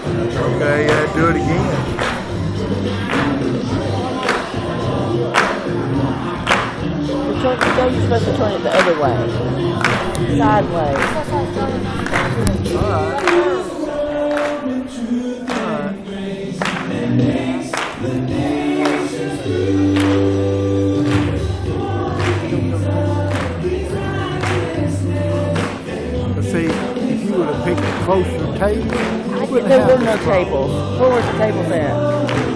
Okay, yeah, do it again. You're supposed to turn it the other way. Sideways. Alright. But see, if you would have picked a closer table, There were no tables. Where was the tables at?